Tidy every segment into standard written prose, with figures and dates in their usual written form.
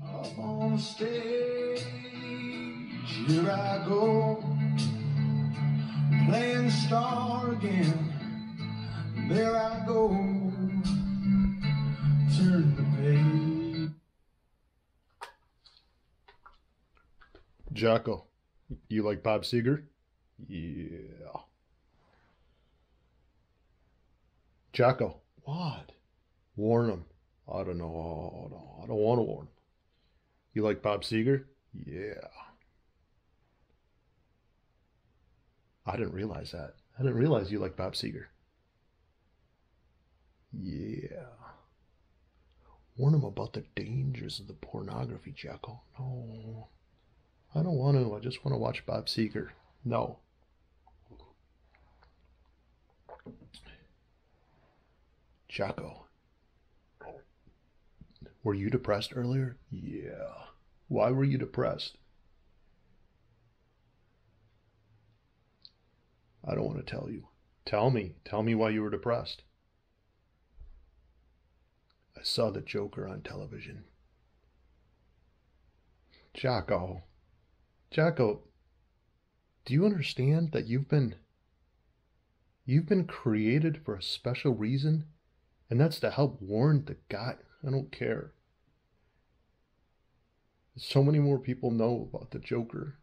Up on stage, here I go, playing star again. There I go, turn the page. Jocko, you like Bob Seger? Yeah. Jocko, what? Warn him. I don't know. No, I don't want to warn him. You like Bob Seger? Yeah. I didn't realize that. I didn't realize you like Bob Seger. Yeah. Warn him about the dangers of the pornography, Jocko. No. I don't want to. I just want to watch Bob Seger. No. Jocko. Were you depressed earlier? Yeah. Why were you depressed? I don't want to tell you. Tell me. Tell me why you were depressed. I saw the Joker on television. Jocko. Jocko, do you understand that you've been created for a special reason? And that's to help warn the guy. I don't care. So many more people know about the Joker.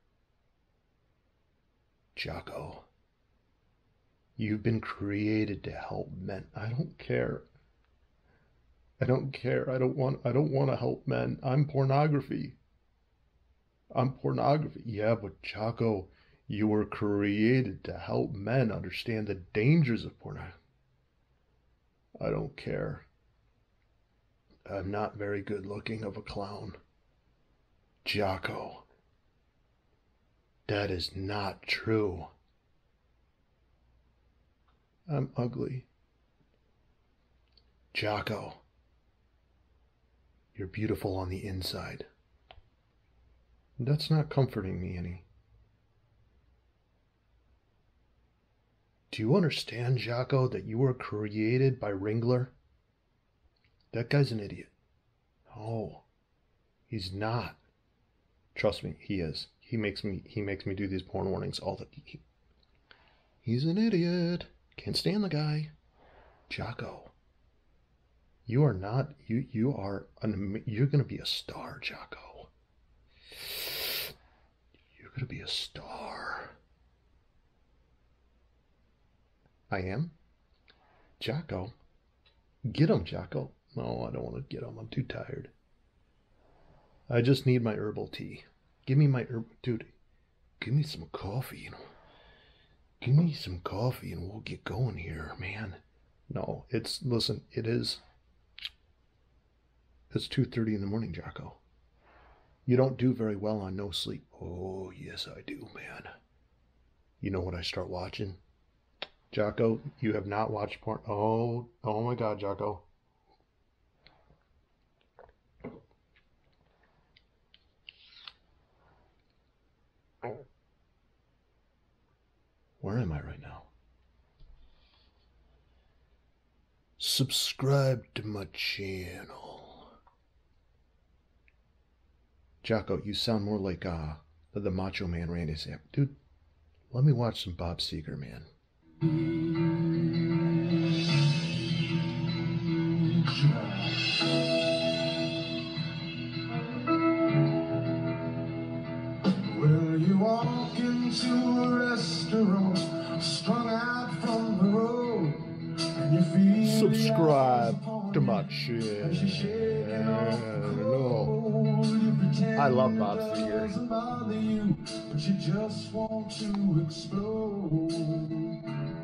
Jocko, you've been created to help men. I don't care. I don't care. I don't want to help men. I'm pornography. I'm pornography. Yeah, but Jocko, you were created to help men understand the dangers of pornography. I don't care. I'm not very good looking of a clown. Jocko, that is not true. I'm ugly. Jocko, you're beautiful on the inside. That's not comforting me any. Do you understand, Jocko, that you were created by Ringler? That guy's an idiot. No, he's not. Trust me, he is. He makes me do these porn warnings all the time. He's an idiot. Can't stand the guy. Jocko, you are not. You're gonna be a star, Jocko. You're gonna be a star. I am? Jocko? Get him, Jocko. No, I don't want to get him. I'm too tired. I just need my herbal tea. Give me my dude. Give me some coffee. Give me some coffee and we'll get going here, man. No, listen, it is. It's 2:30 in the morning, Jocko. You don't do very well on no sleep. Oh, yes, I do, man. You know what I start watching? Jocko, you have not watched porn. Oh my God, Jocko. Where am I right now? Subscribe to my channel. Jocko, you sound more like the Macho Man Randy Sam. Dude, let me watch some Bob Seger, man. Well, you walk into a restaurant, strung out from the road, and you feel subscribe to my channel. I love Bob Seger. But you just want to explode.